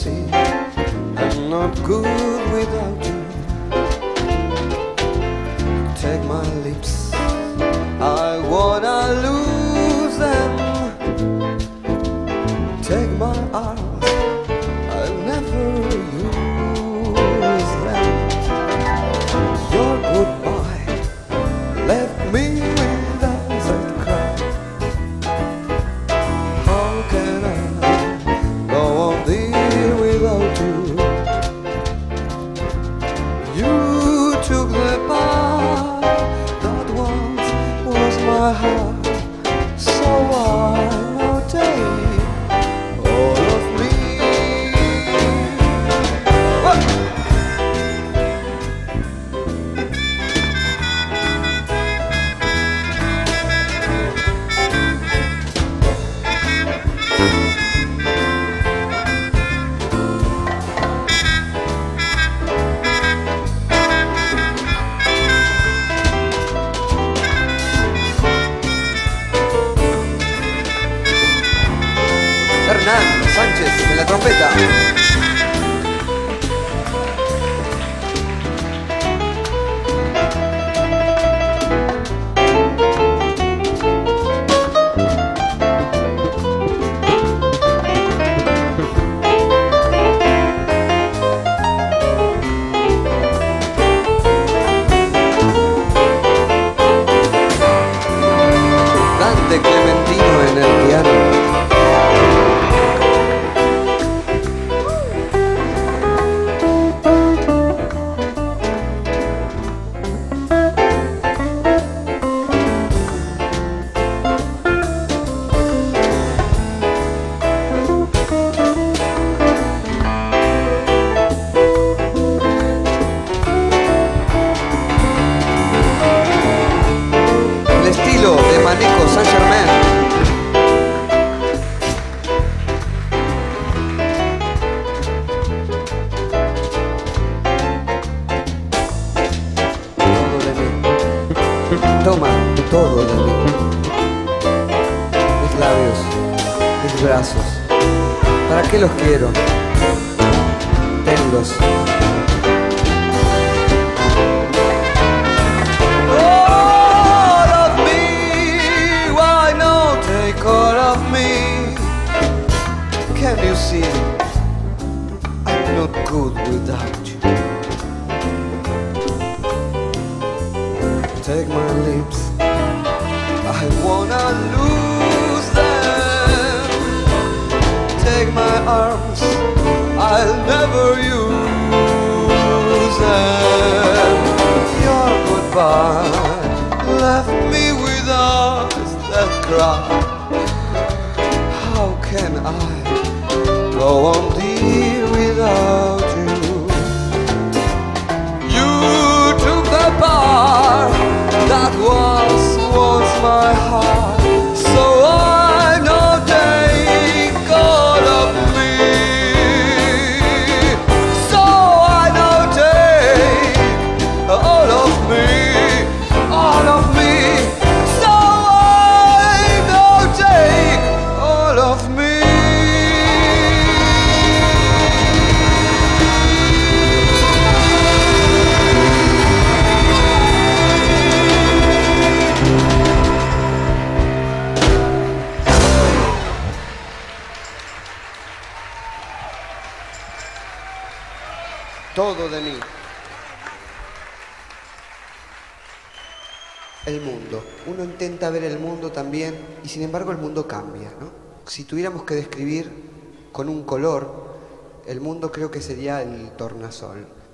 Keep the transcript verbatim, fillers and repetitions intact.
see I'm not good without you. Take my lips, I wanna lose them. Take my arms, I'll never use them. Your goodbye left me with a sad cry. How can I go on there without you? You took the part that once was my heart, so why not take all of me? What? Hernán Sánchez en la trompeta. Dante Clementino en el piano. El estilo de Manejo Saint Germain. Todo de mí. Toma todo de mí. Mis labios, mis brazos. ¿Para qué los quiero? Tenlos. All of me, can you see? I'm not good without you. Take my lips, I wanna lose them. Take my arms, I'll never use them. Your goodbye left me without that cry. How can I go on dear without you? You took the part that once was my heart, so I now take all of me. So I now take all of me, all of me. So I now take all of me. Todo de mí. El mundo. Uno intenta ver el mundo también y sin embargo el mundo cambia, ¿no? Si tuviéramos que describir con un color, el mundo creo que sería el tornasol.